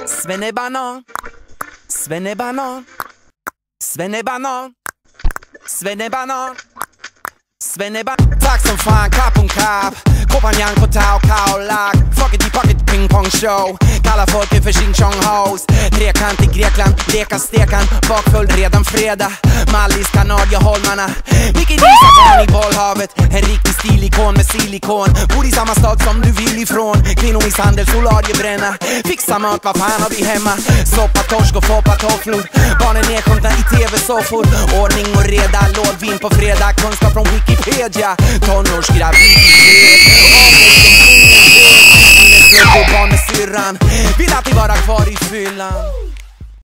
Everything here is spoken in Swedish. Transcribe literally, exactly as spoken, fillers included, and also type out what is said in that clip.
Svennebanan, Svennebanan, Svennebanan, Svennebanan, Svennebanan. Tack som fan, kapp om kapp. Kompanjan, kotau, kaulag. Fuckity pocket pingpong show. Kalla folket för ching chong hoes. Trekant i Grekland, leka stekan. Bakfull redan fredag. Mallis, Kanadieholmarna. Vilket visar barn i bollhavet. En riktig stilikon med silikon. Bor i samma stad som du vill ifrån. Kvinnomisshandel, solariebränna. Fixa mat, vad fan har vi hemma? Soppa, torsk och foppa tofflor. Barnen nedsjunkna i tv-soffor. Ordning och reda, lådvin på fredag. Kunskap från Wikipedia. Tonårsgraviditet. Ångest, barn med syrran. Vill alltid vara kvar i fyllan.